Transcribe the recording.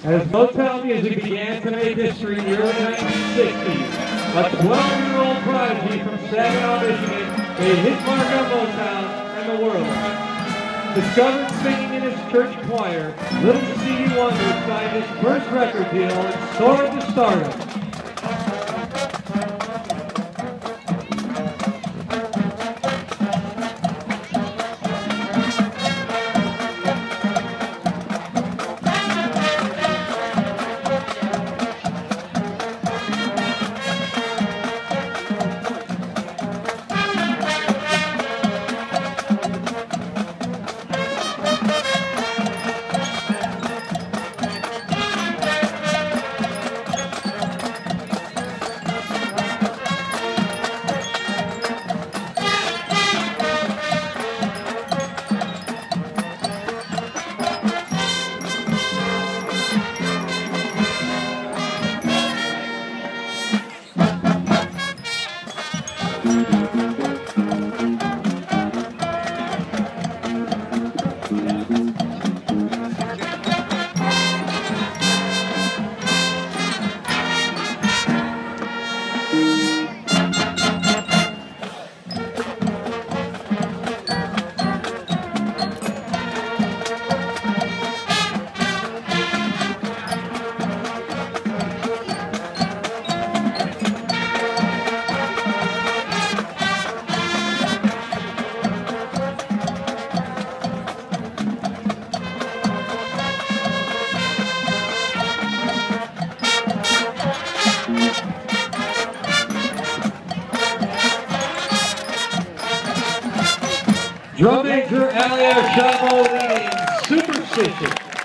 As Motown music began to make history in the early 1960s, a 12-year-old prodigy from Saginaw, Michigan made his mark on Motown and the world. Discovered singing in his church choir, little Stevie Wonder signed his first record deal and soared to stardom. Drum major Alia Shamo leading Superstition.